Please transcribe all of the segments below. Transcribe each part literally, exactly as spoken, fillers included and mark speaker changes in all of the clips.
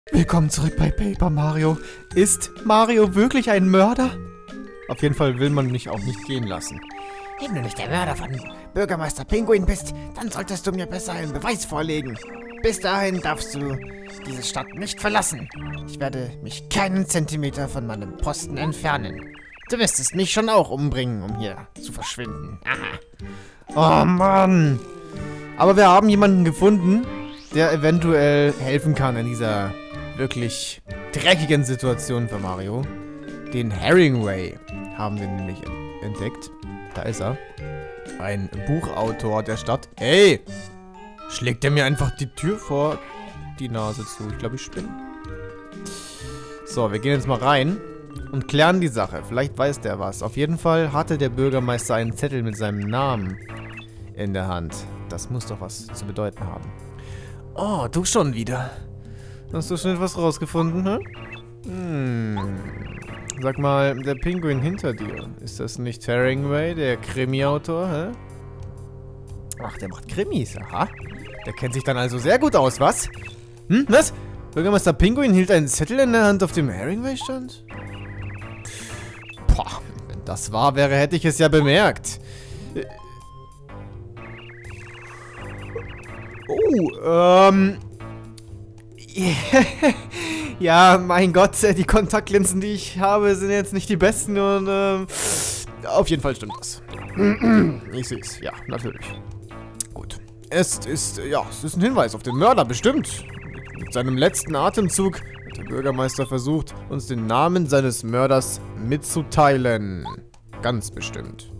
Speaker 1: Willkommen zurück bei Paper Mario. Ist Mario wirklich ein Mörder? Auf jeden Fall will man mich auch nicht gehen lassen.
Speaker 2: Wenn du nicht der Mörder von Bürgermeister Pinguin bist, dann solltest du mir besser einen Beweis vorlegen. Bis dahin darfst du diese Stadt nicht verlassen. Ich werde mich keinen Zentimeter von meinem Posten entfernen. Du müsstest mich schon auch umbringen, um hier zu verschwinden. Aha.
Speaker 1: Oh Mann. Aber wir haben jemanden gefunden, der eventuell helfen kann in dieser wirklich dreckigen Situation für Mario. Den Herringway haben wir nämlich entdeckt. Da ist er. Ein Buchautor der Stadt. Hey! Schlägt er mir einfach die Tür vor die Nase zu. Ich glaube, ich spinne. So, wir gehen jetzt mal rein und klären die Sache. Vielleicht weiß der was. Auf jeden Fall hatte der Bürgermeister einen Zettel mit seinem Namen in der Hand. Das muss doch was zu bedeuten haben. Oh, du schon wieder. Hast du schon etwas rausgefunden, hä? Hm. Sag mal, der Pinguin hinter dir, ist das nicht Herringway, der Krimi-Autor, hä? Ach, der macht Krimis, aha. Der kennt sich dann also sehr gut aus, was? Hm, was? Bürgermeister Pinguin hielt einen Zettel in der Hand, auf dem Herringway stand? Boah, wenn das wahr wäre, hätte ich es ja bemerkt. Oh, ähm... ja, mein Gott, die Kontaktlinsen, die ich habe, sind jetzt nicht die besten und, ähm... auf jeden Fall stimmt das. Ich sehe es, ja, natürlich. Gut. Es ist, ja, es ist ein Hinweis auf den Mörder, bestimmt. Mit seinem letzten Atemzug hat der Bürgermeister versucht, uns den Namen seines Mörders mitzuteilen. Ganz bestimmt.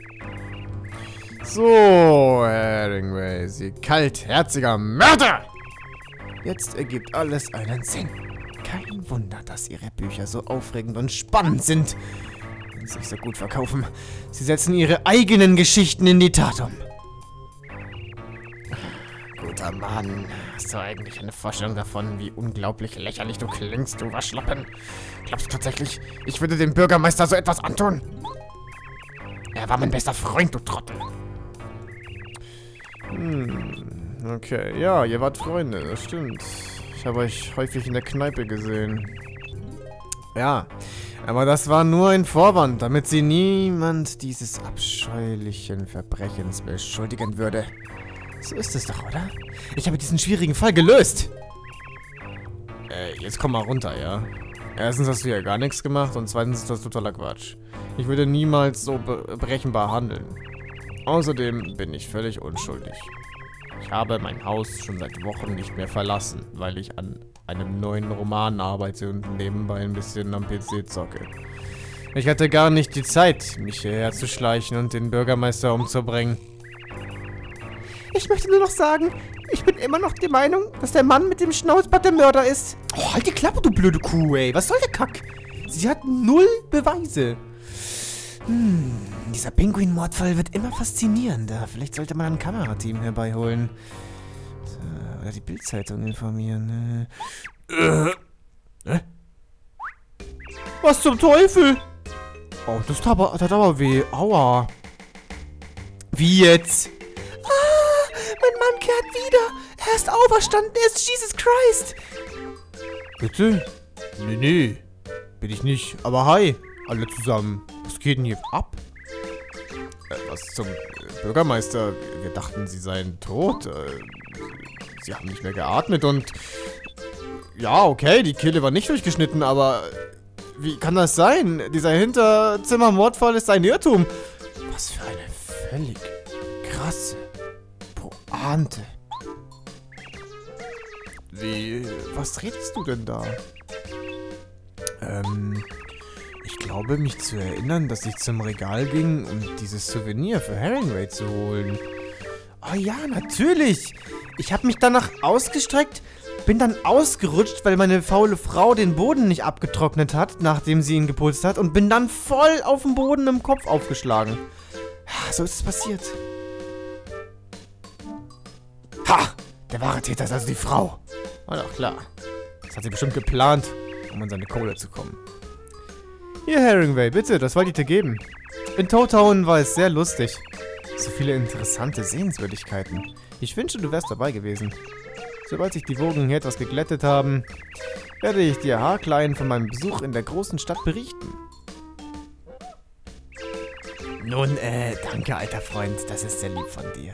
Speaker 1: So, Herringway, Sie kaltherziger Mörder! Jetzt ergibt alles einen Sinn. Kein Wunder, dass Ihre Bücher so aufregend und spannend sind und sich so gut verkaufen. Sie setzen Ihre eigenen Geschichten in die Tat um.
Speaker 2: Guter Mann, hast du eigentlich eine Vorstellung davon, wie unglaublich lächerlich du klingst, du Waschlappen? Glaubst du tatsächlich, ich würde dem Bürgermeister so etwas antun? Er war mein bester Freund, du Trottel.
Speaker 1: Hm, okay. Ja, ihr wart Freunde, das stimmt. Ich habe euch häufig in der Kneipe gesehen. Ja, aber das war nur ein Vorwand, damit sie niemand dieses abscheulichen Verbrechens beschuldigen würde. So ist es doch, oder? Ich habe diesen schwierigen Fall gelöst. Äh, jetzt komm mal runter, ja? Erstens hast du ja gar nichts gemacht und zweitens ist das totaler Quatsch. Ich würde niemals so be- berechenbar handeln. Außerdem bin ich völlig unschuldig. Ich habe mein Haus schon seit Wochen nicht mehr verlassen, weil ich an einem neuen Roman arbeite und nebenbei ein bisschen am P C zocke. Ich hatte gar nicht die Zeit, mich hierher zu schleichen und den Bürgermeister umzubringen.
Speaker 3: Ich möchte nur noch sagen, ich bin immer noch der Meinung, dass der Mann mit dem Schnauzbart der Mörder ist.
Speaker 1: Oh, halt die Klappe, du blöde Kuh, ey. Was soll der Kack? Sie hat null Beweise. Hm, dieser Pinguin-Mordfall wird immer faszinierender. Vielleicht sollte man ein Kamerateam herbeiholen. So, oder die Bild-Zeitung informieren. Äh. Äh? Was zum Teufel? Oh, das tat aber, tat aber weh. Aua. Wie jetzt?
Speaker 3: Ah, mein Mann kehrt wieder. Er ist auferstanden. Er ist Jesus Christ.
Speaker 1: Bitte? Nee, nee. Bin ich nicht. Aber hi, alle zusammen. Was geht denn hier ab? Äh, was zum äh, Bürgermeister? Wir dachten, sie seien tot. Äh, sie haben nicht mehr geatmet und... Ja, okay, die Kehle war nicht durchgeschnitten, aber... Wie kann das sein? Dieser Hinterzimmer-Mordfall ist ein Irrtum. Was für eine völlig krasse Pointe. Wie... Was redest du denn da? Ähm... Ich glaube, mich zu erinnern, dass ich zum Regal ging, um dieses Souvenir für Herringway zu holen. Oh ja, natürlich. Ich habe mich danach ausgestreckt, bin dann ausgerutscht, weil meine faule Frau den Boden nicht abgetrocknet hat, nachdem sie ihn geputzt hat, und bin dann voll auf dem Boden im Kopf aufgeschlagen. Ja, so ist es passiert. Ha! Der wahre Täter ist also die Frau. War doch klar. Das hat sie bestimmt geplant, um an seine Kohle zu kommen. Hier, Herringway, bitte, das wollte ich dir geben. In Toad Town war es sehr lustig. So viele interessante Sehenswürdigkeiten. Ich wünschte, du wärst dabei gewesen. Sobald sich die Wogen hier etwas geglättet haben, werde ich dir haarklein von meinem Besuch in der großen Stadt berichten.
Speaker 2: Nun, äh, danke, alter Freund. Das ist sehr lieb von dir.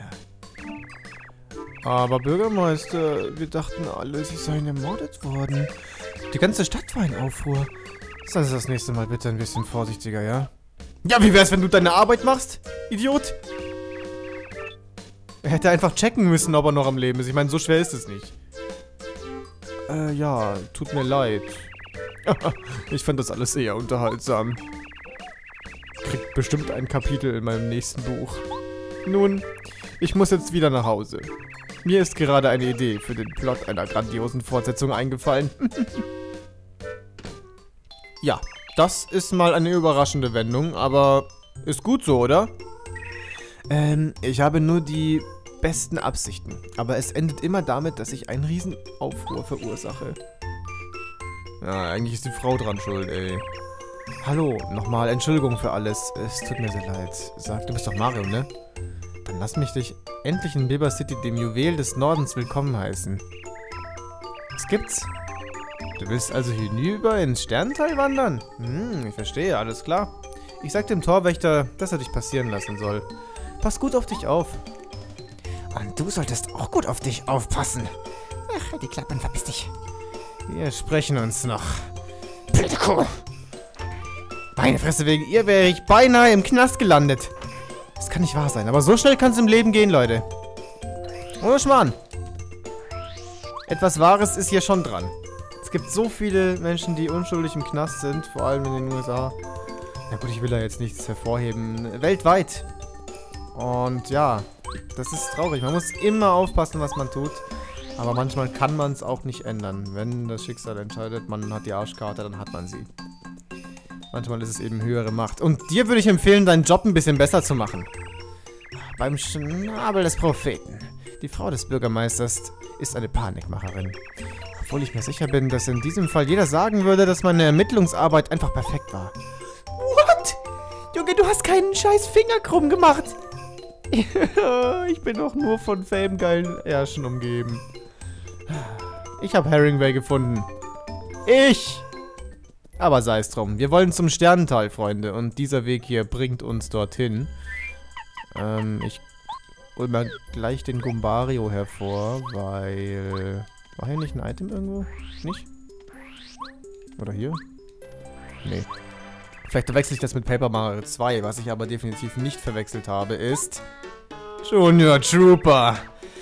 Speaker 1: Aber Bürgermeister, wir dachten alle, sie seien ermordet worden. Die ganze Stadt war in Aufruhr. Sei das nächste Mal bitte ein bisschen vorsichtiger, ja? Ja, wie wär's, wenn du deine Arbeit machst, Idiot? Er hätte einfach checken müssen, ob er noch am Leben ist. Ich meine, so schwer ist es nicht. Äh, ja, tut mir leid. Ich fand das alles eher unterhaltsam. Kriegt bestimmt ein Kapitel in meinem nächsten Buch. Nun, ich muss jetzt wieder nach Hause. Mir ist gerade eine Idee für den Plot einer grandiosen Fortsetzung eingefallen. Ja, das ist mal eine überraschende Wendung, aber ist gut so, oder? Ähm, ich habe nur die besten Absichten, aber es endet immer damit, dass ich einen riesen Aufruhr verursache. Ja, eigentlich ist die Frau dran schuld, ey. Hallo, nochmal Entschuldigung für alles. Es tut mir sehr leid. Sag, du bist doch Mario, ne? Dann lass mich dich endlich in Biber City, dem Juwel des Nordens, willkommen heißen. Was gibt's? Du willst also hinüber ins Sternental wandern? Hm, ich verstehe, alles klar. Ich sag dem Torwächter, dass er dich passieren lassen soll. Pass gut auf dich auf.
Speaker 2: Und du solltest auch gut auf dich aufpassen. Ach, halt die Klappe und verpiss dich.
Speaker 1: Wir sprechen uns noch.
Speaker 2: Blöde Kuh.
Speaker 1: Meine Fresse, wegen ihr wäre ich beinahe im Knast gelandet. Das kann nicht wahr sein, aber so schnell kann es im Leben gehen, Leute. Ohne Schmarrn. Etwas Wahres ist hier schon dran. Es gibt so viele Menschen, die unschuldig im Knast sind, vor allem in den U S A. Na gut, ich will da jetzt nichts hervorheben. Weltweit. Und ja, das ist traurig. Man muss immer aufpassen, was man tut. Aber manchmal kann man es auch nicht ändern. Wenn das Schicksal entscheidet, man hat die Arschkarte, dann hat man sie. Manchmal ist es eben höhere Macht. Und dir würde ich empfehlen, deinen Job ein bisschen besser zu machen. Beim Schnabel des Propheten. Die Frau des Bürgermeisters ist eine Panikmacherin. Obwohl ich mir sicher bin, dass in diesem Fall jeder sagen würde, dass meine Ermittlungsarbeit einfach perfekt war.
Speaker 3: What? Junge, du hast keinen scheiß Finger krumm gemacht.
Speaker 1: Ich bin doch nur von famegeilen Ärschen umgeben. Ich habe Herringway gefunden. Ich! Aber sei es drum. Wir wollen zum Sternental, Freunde. Und dieser Weg hier bringt uns dorthin. Ähm, ich hol mal gleich den Gumbario hervor, weil... War hier nicht ein Item irgendwo? Nicht? Oder hier? Nee. Vielleicht verwechsel ich das mit Paper Mario zwei. Was ich aber definitiv nicht verwechselt habe, ist... Junior Trooper!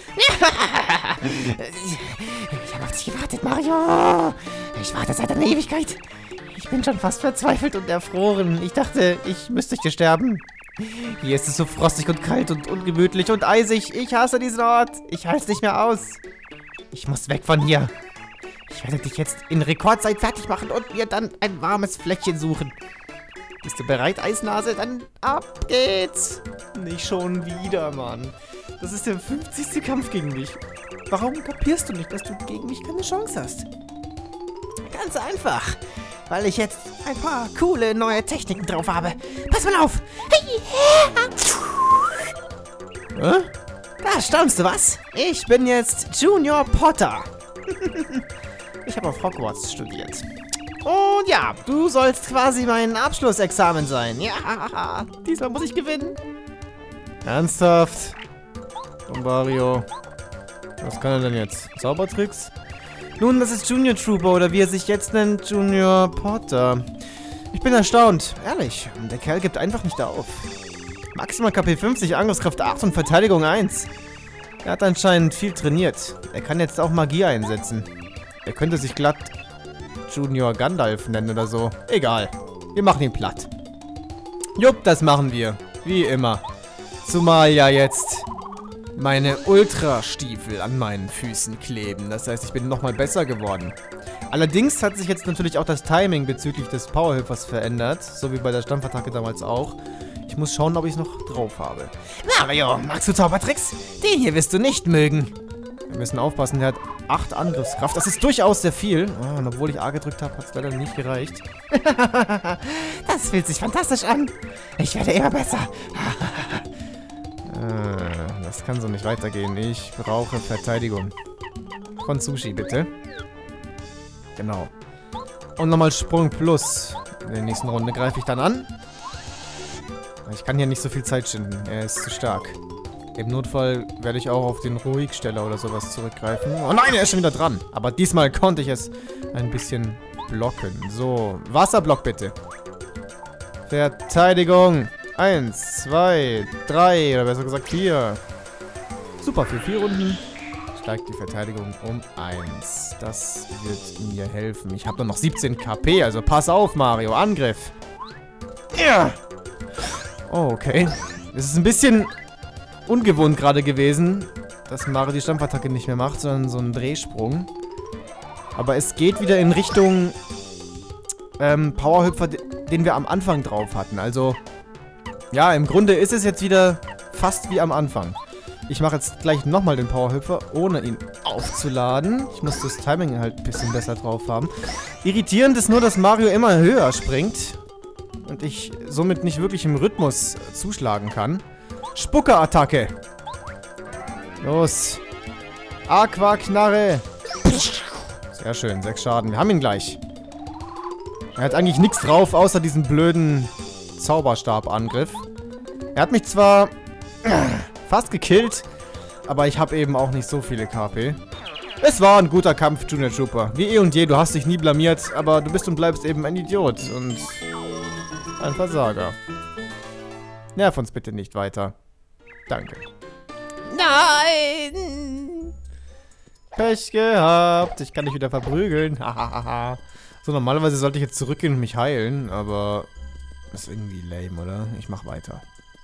Speaker 2: Ich habe auf dich gewartet, Mario! Ich warte seit einer Ewigkeit. Ich bin schon fast verzweifelt und erfroren. Ich dachte, ich müsste hier sterben. Hier ist es so frostig und kalt und ungemütlich und eisig. Ich hasse diesen Ort. Ich halte es nicht mehr aus. Ich muss weg von hier. Ich werde dich jetzt in Rekordzeit fertig machen und mir dann ein warmes Fleckchen suchen. Bist du bereit, Eisnase? Dann ab geht's.
Speaker 1: Nicht schon wieder, Mann. Das ist der fünfzigste Kampf gegen mich. Warum kapierst du nicht, dass du gegen mich keine Chance hast?
Speaker 2: Ganz einfach. Weil ich jetzt ein paar coole neue Techniken drauf habe. Pass mal auf.
Speaker 1: Hä?
Speaker 2: Da staunst du was? Ich bin jetzt Junior Potter. Ich habe auf Hogwarts studiert. Und ja, du sollst quasi mein Abschlussexamen sein. Ja, diesmal muss ich gewinnen.
Speaker 1: Ernsthaft? Gumbario. Was kann er denn jetzt? Zaubertricks? Nun, das ist Junior Trooper oder wie er sich jetzt nennt, Junior Potter. Ich bin erstaunt. Ehrlich, der Kerl gibt einfach nicht auf. Maximal K P fünfzig, Angriffskraft acht und Verteidigung eins. Er hat anscheinend viel trainiert. Er kann jetzt auch Magie einsetzen. Er könnte sich glatt Junior Gandalf nennen oder so. Egal. Wir machen ihn platt. Jupp, das machen wir. Wie immer. Zumal ja jetzt meine Ultrastiefel an meinen Füßen kleben. Das heißt, ich bin nochmal besser geworden. Allerdings hat sich jetzt natürlich auch das Timing bezüglich des Powerhüpfers verändert. So wie bei der Stampfattacke damals auch. Ich muss schauen, ob ich es noch drauf habe.
Speaker 2: Mario, magst du Zaubertricks? Den hier wirst du nicht mögen.
Speaker 1: Wir müssen aufpassen, der hat acht Angriffskraft. Das ist durchaus sehr viel. Oh, und obwohl ich A gedrückt habe, hat es leider nicht gereicht.
Speaker 2: Das fühlt sich fantastisch an. Ich werde immer besser.
Speaker 1: äh, das kann so nicht weitergehen. Ich brauche Verteidigung. von Sushi, bitte. Genau. Und nochmal Sprung plus. In der nächsten Runde greife ich dann an. Ich kann hier nicht so viel Zeit schinden. Er ist zu stark. Im Notfall werde ich auch auf den Ruhigsteller oder sowas zurückgreifen. Oh nein, er ist schon wieder dran. Aber diesmal konnte ich es ein bisschen blocken. So, Wasserblock bitte. Verteidigung. Eins, zwei, drei, oder besser gesagt vier. Super, für vier Runden steigt die Verteidigung um eins. Das wird mir helfen. Ich habe nur noch siebzehn K P, also pass auf, Mario. Angriff. Ja. Oh, okay. Es ist ein bisschen ungewohnt gerade gewesen, dass Mario die Stampfattacke nicht mehr macht, sondern so einen Drehsprung. Aber es geht wieder in Richtung ähm, Powerhüpfer, den wir am Anfang drauf hatten. Also, ja, im Grunde ist es jetzt wieder fast wie am Anfang. Ich mache jetzt gleich nochmal den Powerhüpfer, ohne ihn aufzuladen. Ich muss das Timing halt ein bisschen besser drauf haben. Irritierend ist nur, dass Mario immer höher springt und ich somit nicht wirklich im Rhythmus zuschlagen kann. Spucker-Attacke. Los. Aquaknarre. Sehr schön, sechs Schaden. Wir haben ihn gleich. Er hat eigentlich nichts drauf, außer diesen blöden Zauberstab-Angriff. Er hat mich zwar fast gekillt, aber ich habe eben auch nicht so viele K P. Es war ein guter Kampf, Junior Trooper. Wie eh und je, du hast dich nie blamiert, aber du bist und bleibst eben ein Idiot und ein Versager. Nerv uns bitte nicht weiter. Danke.
Speaker 3: Nein!
Speaker 1: Pech gehabt. Ich kann dich wieder verprügeln. Hahaha. So, normalerweise sollte ich jetzt zurückgehen und mich heilen, aber das ist irgendwie lame, oder? Ich mach weiter.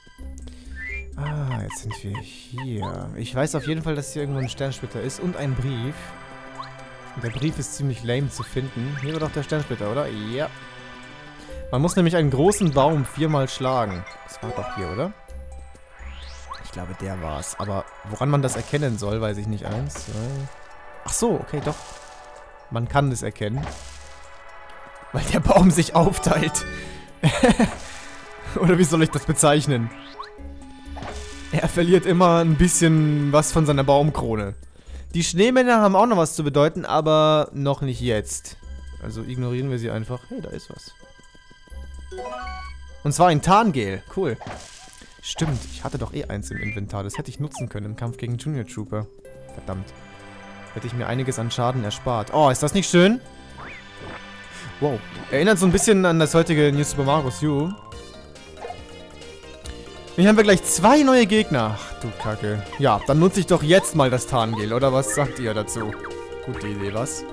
Speaker 1: Ah, jetzt sind wir hier. Ich weiß auf jeden Fall, dass hier irgendwo ein Sternsplitter ist und ein Brief. Und der Brief ist ziemlich lame zu finden. Hier war doch der Sternsplitter, oder? Ja. Man muss nämlich einen großen Baum viermal schlagen. Das war doch hier, oder? Ich glaube, der war's. Aber woran man das erkennen soll, weiß ich nicht. Eins, zwei... Ach so, okay, doch. Man kann es erkennen. Weil der Baum sich aufteilt. Oder wie soll ich das bezeichnen? Er verliert immer ein bisschen was von seiner Baumkrone. Die Schneemänner haben auch noch was zu bedeuten, aber noch nicht jetzt. Also ignorieren wir sie einfach. Hey, da ist was. Und zwar ein Tarngel. Cool. Stimmt, ich hatte doch eh eins im Inventar. Das hätte ich nutzen können im Kampf gegen Junior Trooper. Verdammt. Hätte ich mir einiges an Schaden erspart. Oh, ist das nicht schön? Wow. Erinnert so ein bisschen an das heutige New Super Mario U. Hier haben wir gleich zwei neue Gegner. Ach, du Kacke. Ja, dann nutze ich doch jetzt mal das Tarngel, oder was sagt ihr dazu? Gute Idee, was?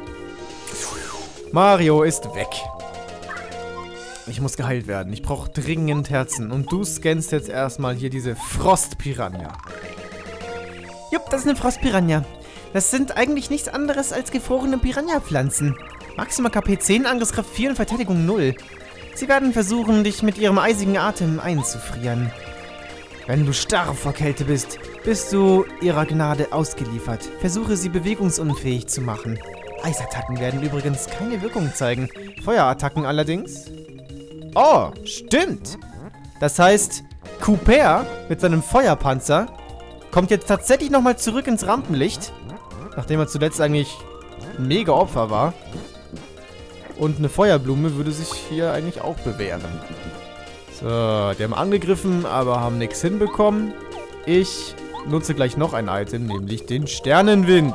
Speaker 1: Mario ist weg. Ich muss geheilt werden. Ich brauche dringend Herzen. Und du scannst jetzt erstmal hier diese Frostpiranha.
Speaker 3: Jupp, das ist eine Frostpiranha. Das sind eigentlich nichts anderes als gefrorene Piranha-Pflanzen. Maximal K P zehn, Angriffskraft vier und Verteidigung null. Sie werden versuchen, dich mit ihrem eisigen Atem einzufrieren. Wenn du starr vor Kälte bist, bist du ihrer Gnade ausgeliefert. Versuche sie bewegungsunfähig zu machen. Eisattacken werden übrigens keine Wirkung zeigen. Feuerattacken allerdings.
Speaker 1: Oh, stimmt. Das heißt, Cooper mit seinem Feuerpanzer kommt jetzt tatsächlich nochmal zurück ins Rampenlicht. Nachdem er zuletzt eigentlich ein mega Opfer war. Und eine Feuerblume würde sich hier eigentlich auch bewähren. So, die haben angegriffen, aber haben nichts hinbekommen. Ich nutze gleich noch ein Item, nämlich den Sternenwind.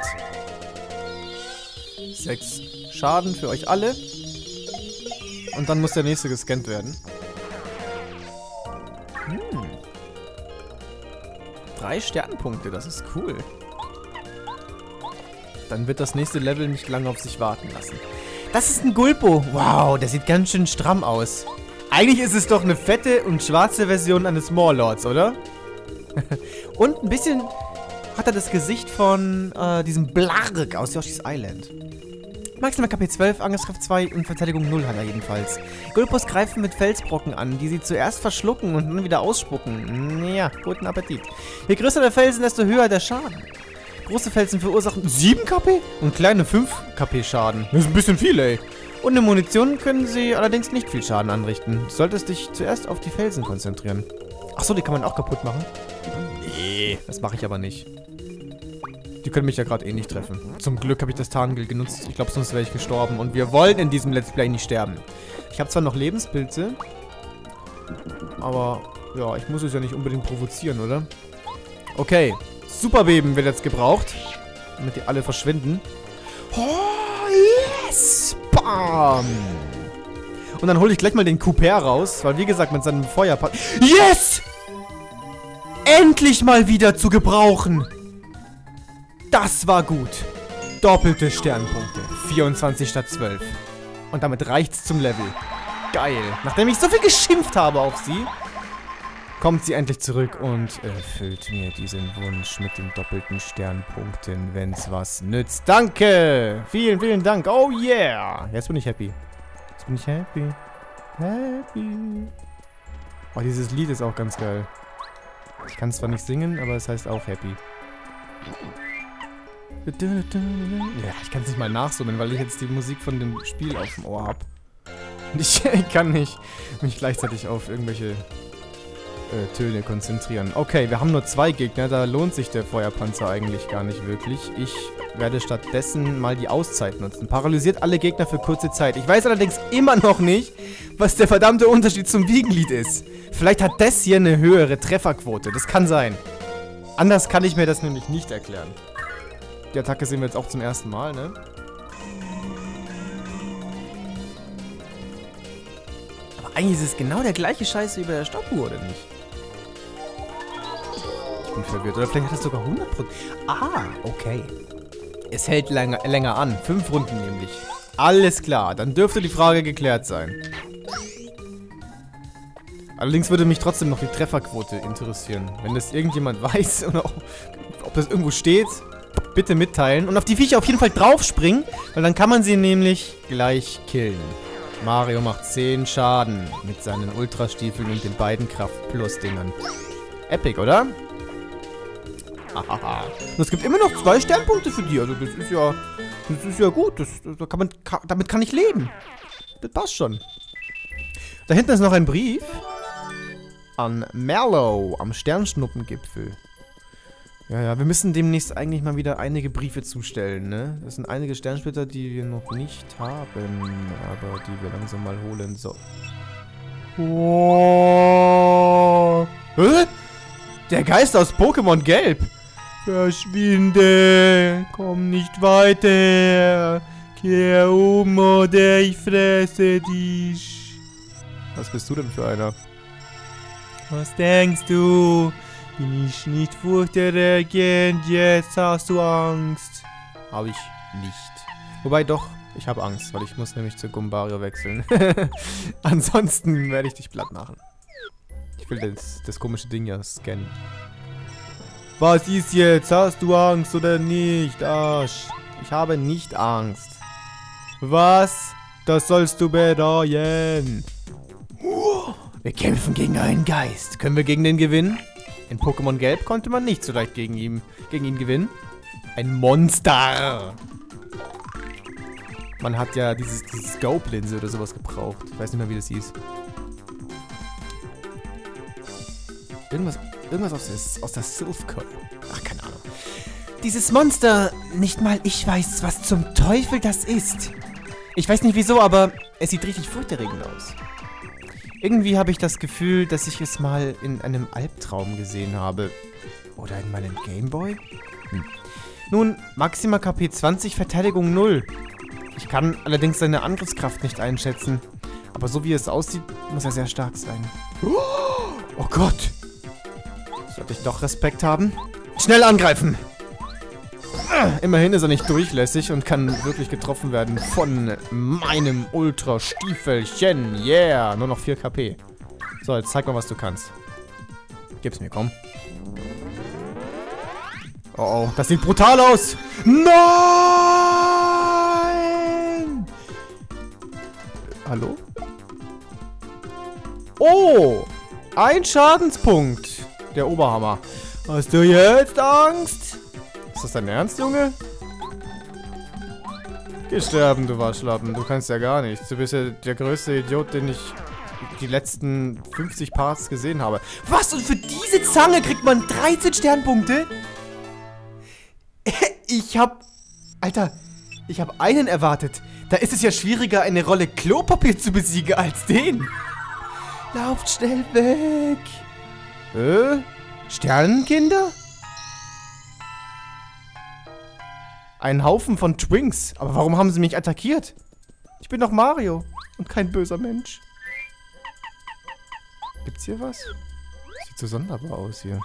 Speaker 1: Sechs Schaden für euch alle. Und dann muss der nächste gescannt werden. Hm. Drei Sternpunkte, das ist cool. Dann wird das nächste Level nicht lange auf sich warten lassen.
Speaker 3: Das ist ein Gulpo. Wow, der sieht ganz schön stramm aus.
Speaker 1: Eigentlich ist es doch eine fette und schwarze Version eines Morlords, oder?
Speaker 3: Und ein bisschen hat er das Gesicht von äh, diesem Blarg aus Yoshi's Island. Maximal K P zwölf, Angriffskraft zwei und Verteidigung null hat er jedenfalls. Gulpos greifen mit Felsbrocken an, die sie zuerst verschlucken und dann wieder ausspucken. Ja, guten Appetit. Je größer der Felsen, desto höher der Schaden. Große Felsen verursachen sieben K P
Speaker 1: und kleine fünf K P Schaden. Das ist ein bisschen viel, ey.
Speaker 3: Und in Munition können sie allerdings nicht viel Schaden anrichten. Du solltest dich zuerst auf die Felsen konzentrieren.
Speaker 1: Achso, die kann man auch kaputt machen? Nee, das mache ich aber nicht. Die können mich ja gerade eh nicht treffen. Zum Glück habe ich das Tarngel genutzt. Ich glaube, sonst wäre ich gestorben. Und wir wollen in diesem Let's Play nicht sterben. Ich habe zwar noch Lebenspilze, aber ja, ich muss es ja nicht unbedingt provozieren, oder? Okay, Superbeben wird jetzt gebraucht, damit die alle verschwinden. Oh, yes! Bam! Und dann hole ich gleich mal den Couper raus, weil wie gesagt, mit seinem Feuerpad... Yes! Endlich mal wieder zu gebrauchen! Das war gut. Doppelte Sternpunkte. vierundzwanzig statt zwölf. Und damit reicht's zum Level. Geil. Nachdem ich so viel geschimpft habe auf sie, kommt sie endlich zurück und erfüllt mir diesen Wunsch mit den doppelten Sternpunkten, wenn's was nützt. Danke! Vielen, vielen Dank. Oh yeah! Jetzt bin ich happy. Jetzt bin ich happy. Happy. Oh, dieses Lied ist auch ganz geil. Ich kann zwar nicht singen, aber es heißt auch happy. Ja, ich kann es nicht mal nachsummen, weil ich jetzt die Musik von dem Spiel auf dem Ohr habe. Und ich, ich kann nicht mich gleichzeitig auf irgendwelche äh, Töne konzentrieren. Okay, wir haben nur zwei Gegner, da lohnt sich der Feuerpanzer eigentlich gar nicht wirklich. Ich werde stattdessen mal die Auszeit nutzen. Paralysiert alle Gegner für kurze Zeit. Ich weiß allerdings immer noch nicht, was der verdammte Unterschied zum Wiegenlied ist. Vielleicht hat das hier eine höhere Trefferquote. Das kann sein. Anders kann ich mir das nämlich nicht erklären. Die Attacke sehen wir jetzt auch zum ersten Mal, ne?
Speaker 3: Aber eigentlich ist es genau der gleiche Scheiß wie bei der Stoppuhr, oder nicht?
Speaker 1: Ich bin verwirrt. Oder vielleicht hat es sogar hundert Prozent.
Speaker 3: Ah, okay.
Speaker 1: Es hält länger, länger an. Fünf Runden nämlich. Alles klar. Dann dürfte die Frage geklärt sein. Allerdings würde mich trotzdem noch die Trefferquote interessieren. Wenn das irgendjemand weiß oder ob das irgendwo steht, bitte mitteilen. Und auf die Viecher auf jeden Fall draufspringen, weil dann kann man sie nämlich gleich killen. Mario macht zehn Schaden mit seinen Ultrastiefeln und den beiden Kraft-Plus-Dingern. Epic, oder? Hahaha. Und es gibt immer noch zwei Sternpunkte für die. Also das ist ja, das ist ja gut. Das, das kann man, kann, damit kann ich leben. Das passt schon. Da hinten ist noch ein Brief an Mallow am Sternschnuppengipfel. Ja, ja, wir müssen demnächst eigentlich mal wieder einige Briefe zustellen, ne? Das sind einige Sternsplitter, die wir noch nicht haben, aber die wir langsam mal holen sollen. Oh. Hä? Der Geist aus Pokémon Gelb! Verschwinde! Komm nicht weiter! Kehr um oder ich fresse dich! Was bist du denn für einer? Was denkst du? Bin ich nicht furchterregend? Jetzt hast du Angst. Habe ich nicht. Wobei doch, ich habe Angst, weil ich muss nämlich zu Gumbario wechseln. Ansonsten werde ich dich platt machen. Ich will das, das komische Ding ja scannen. Was ist jetzt? Hast du Angst oder nicht, Arsch? Ich habe nicht Angst. Was? Das sollst du bereuen. Wir kämpfen gegen einen Geist. Können wir gegen den gewinnen? In Pokémon Gelb konnte man nicht so leicht gegen ihn, gegen ihn gewinnen. Ein Monster. Man hat ja dieses, dieses Scope-Linse oder sowas gebraucht. Ich weiß nicht mehr, wie das hieß. Irgendwas, irgendwas aus der, aus der Silphco. Ach, keine Ahnung.
Speaker 3: Dieses Monster, nicht mal ich weiß, was zum Teufel das ist. Ich weiß nicht wieso, aber es sieht richtig furchterregend aus. Irgendwie habe ich das Gefühl, dass ich es mal in einem Albtraum gesehen habe. Oder in meinem Gameboy? Hm. Nun, Maxima K P zwanzig, Verteidigung null. Ich kann allerdings seine Angriffskraft nicht einschätzen. Aber so wie es aussieht, muss er sehr stark sein. Oh Gott! Sollte ich doch Respekt haben? Schnell angreifen! Immerhin ist er nicht durchlässig und kann wirklich getroffen werden von meinem Ultra-Stiefelchen. Yeah, nur noch vier K P. So, jetzt zeig mal, was du kannst. Gib's mir, komm. Oh, oh, das sieht brutal aus. Nein! Hallo? Oh, ein Schadenspunkt. Der Oberhammer. Hast du jetzt Angst? Ist das dein Ernst, Junge? Geh sterben, du Waschlappen. Du kannst ja gar nichts. Du bist ja der größte Idiot, den ich die letzten fünfzig Parts gesehen habe. Was? Und für diese Zange kriegt man dreizehn Sternpunkte? Ich hab... Alter, ich hab einen erwartet. Da ist es ja schwieriger, eine Rolle Klopapier zu besiegen als den. Lauft schnell weg. Äh? Sternenkinder? Ein Haufen von Twinks. Aber warum haben sie mich attackiert? Ich bin doch Mario und kein böser Mensch. Gibt's hier was? Sieht so sonderbar aus hier.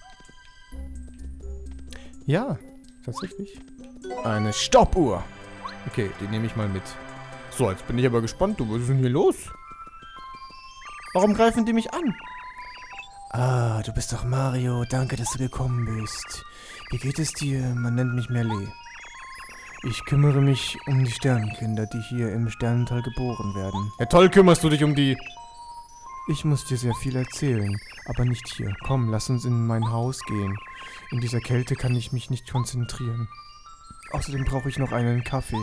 Speaker 3: Ja, tatsächlich. Eine Stoppuhr. Okay, die nehme ich mal mit. So, jetzt bin ich aber gespannt. Du, was ist denn hier los? Warum greifen die mich an? Ah, du bist doch Mario. Danke, dass du gekommen bist. Wie geht es dir? Man nennt mich Melee. Ich kümmere mich um die Sternenkinder, die hier im Sternental geboren werden. Ja, toll kümmerst du dich um die... Ich muss dir sehr viel erzählen, aber nicht hier. Komm, lass uns in mein Haus gehen. In dieser Kälte kann ich mich nicht konzentrieren. Außerdem brauche ich noch einen Kaffee.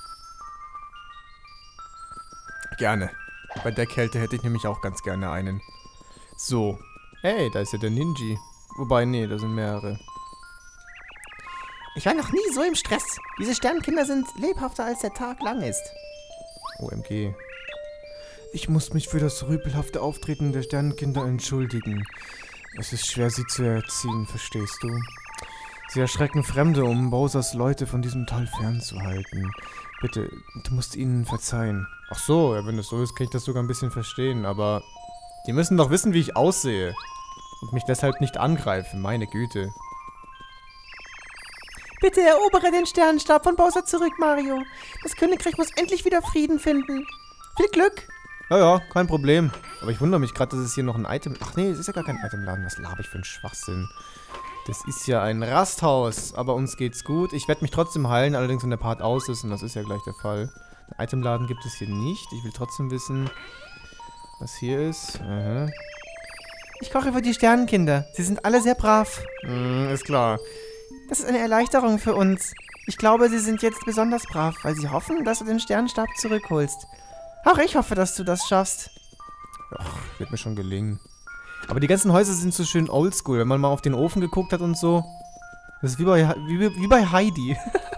Speaker 3: Gerne. Bei der Kälte hätte ich nämlich auch ganz gerne einen. So. Hey, da ist ja der Ninja. Wobei, nee, da sind mehrere.
Speaker 2: Ich war noch nie so im Stress. Diese Sternenkinder sind lebhafter, als der Tag lang ist.
Speaker 1: O M G. Ich muss mich für das rüpelhafte Auftreten der Sternenkinder entschuldigen. Es ist schwer, sie zu erziehen, verstehst du? Sie erschrecken Fremde, um Bowsers Leute von diesem Tal fernzuhalten. Bitte, du musst ihnen verzeihen. Ach so, ja, wenn das so ist, kann ich das sogar ein bisschen verstehen, aber... Die müssen doch wissen, wie ich aussehe. Und mich deshalb nicht angreifen, meine Güte.
Speaker 3: Bitte erobere den Sternenstab von Bowser zurück, Mario. Das Königreich muss endlich wieder Frieden finden. Viel Glück!
Speaker 1: Ja, ja, kein Problem. Aber ich wundere mich gerade, dass es hier noch ein Item... Ach nee, es ist ja gar kein Itemladen. Was laber ich für einen Schwachsinn? Das ist ja ein Rasthaus. Aber uns geht's gut. Ich werde mich trotzdem heilen, allerdings wenn der Part aus ist. Und das ist ja gleich der Fall. Ein Itemladen gibt es hier nicht. Ich will trotzdem wissen, was hier ist. Aha.
Speaker 3: Ich koche für die Sternenkinder. Sie sind alle sehr brav.
Speaker 1: Mm, ist klar.
Speaker 3: Das ist eine Erleichterung für uns. Ich glaube, sie sind jetzt besonders brav, weil sie hoffen, dass du den Sternenstab zurückholst. Auch ich hoffe, dass du das schaffst.
Speaker 1: Ach, wird mir schon gelingen. Aber die ganzen Häuser sind so schön oldschool, wenn man mal auf den Ofen geguckt hat und so. Das ist wie bei, wie, wie bei Heidi.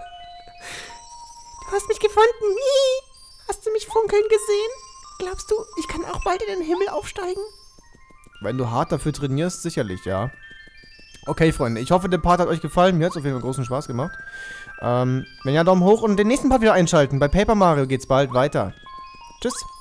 Speaker 3: Du hast mich gefunden. Hast du mich funkeln gesehen? Glaubst du, ich kann auch bald in den Himmel aufsteigen?
Speaker 1: Wenn du hart dafür trainierst, sicherlich, ja. Okay, Freunde, ich hoffe, der Part hat euch gefallen. Mir hat es auf jeden Fall großen Spaß gemacht. Ähm, wenn ja, Daumen hoch und den nächsten Part wieder einschalten. Bei Paper Mario geht's bald weiter. Tschüss.